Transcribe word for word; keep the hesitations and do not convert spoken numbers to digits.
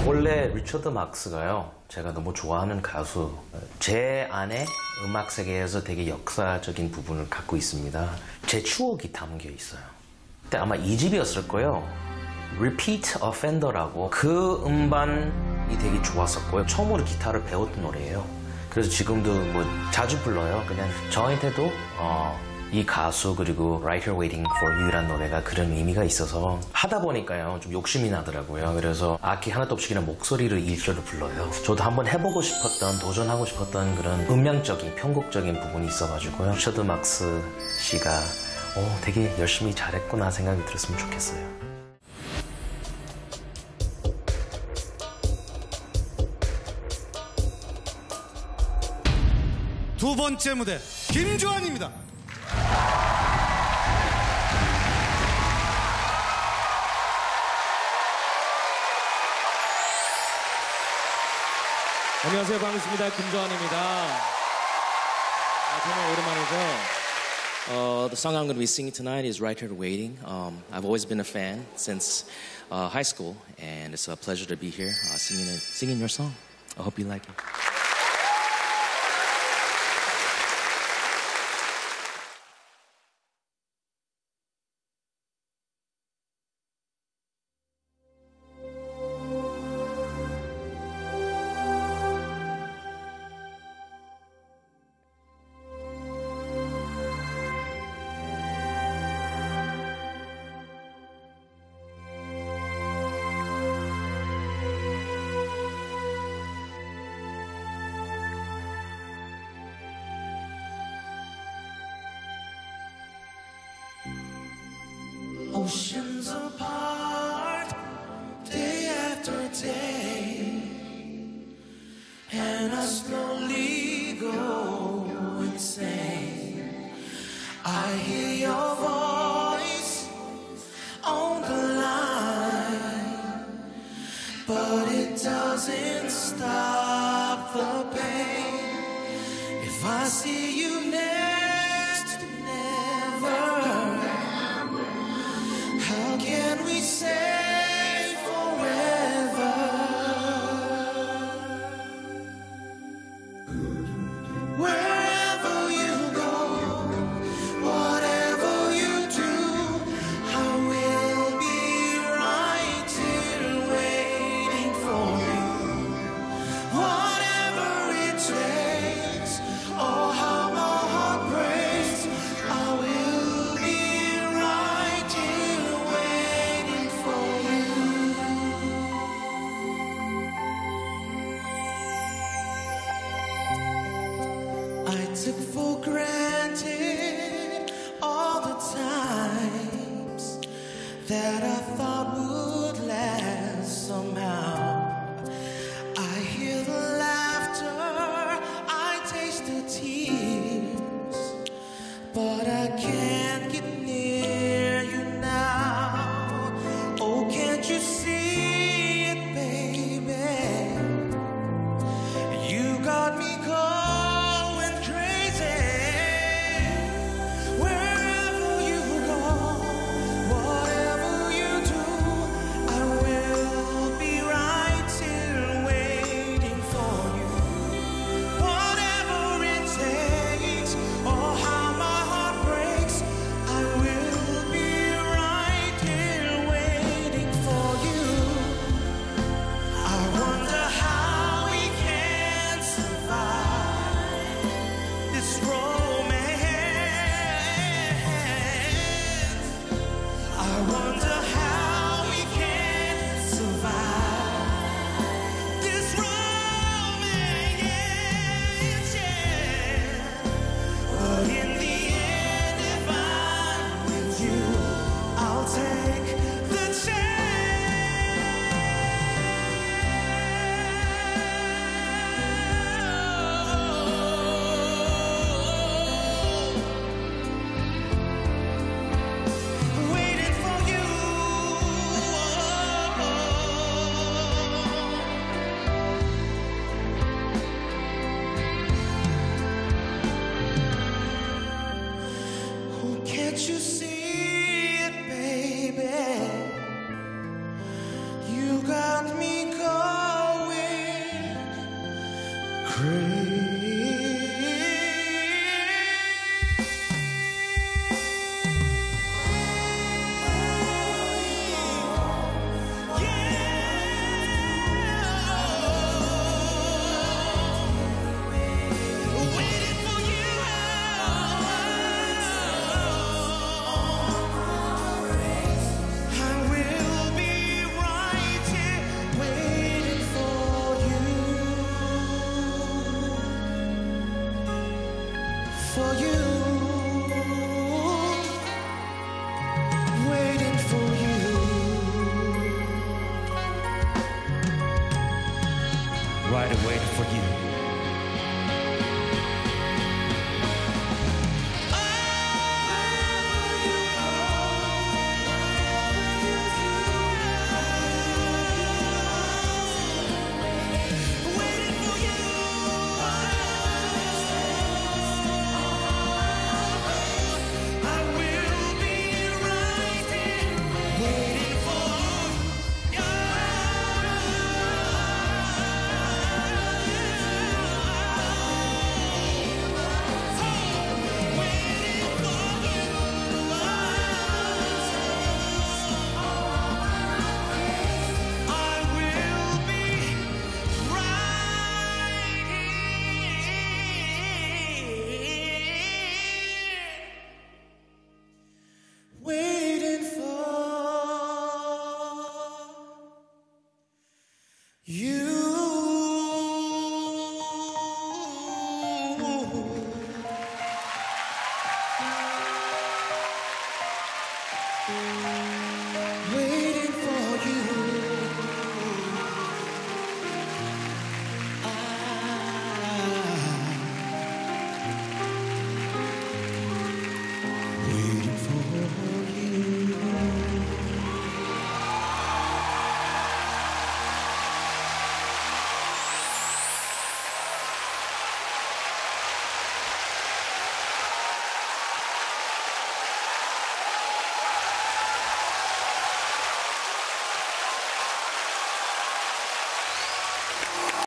원래 리처드 막스가요, 제가 너무 좋아하는 가수, 제 안에 음악 세계에서 되게 역사적인 부분을 갖고 있습니다. 제 추억이 담겨 있어요. 그때 아마 이 집이었을 거예요. Repeat Offender라고, 그 음반이 되게 좋았었고요. 처음으로 기타를 배웠던 노래예요. 그래서 지금도 뭐 자주 불러요. 그냥 저한테도 어, 이 가수 그리고 Right Here Waiting For You라는 노래가 그런 의미가 있어서 하다 보니까요 좀 욕심이 나더라고요. 그래서 악기 하나도 없이 그냥 목소리를 일 절로 불러요. 저도 한번 해보고 싶었던, 도전하고 싶었던 그런 음향적인, 편곡적인 부분이 있어가지고요. 리처드 막스 씨가 어, 되게 열심히 잘했구나 생각이 들었으면 좋겠어요. 두 번째 무대 김주환입니다. 안녕하세요, 반갑습니다. 김주환입니다. 아, 정말 오랜만이죠. Uh, the song I'm going to be singing tonight is Right Here Waiting. Um, I've always been a fan since uh, high school, and it's a pleasure to be here uh, singing, it, singing your song. I hope you like it. Oceans apart, day after day, and I slowly go insane. I hear your voice on the line, but it doesn't stop the pain. If I see you next, never. How can we say forever? Wherever you go, whatever you do, I will be right here waiting for you. Whatever it takes, oh how my heart breaks, I will be right here waiting for you. I took for granted all the times that I thought would last somehow. I hear the laughter, I taste the tears, but I can't get near you now. Oh, can't you see it, baby? You got me going crazy. Wherever you go, whatever you do, For you, waiting for you, Right away for you. waiting for you. I will be right here, waiting for you. I will be right here, waiting for you.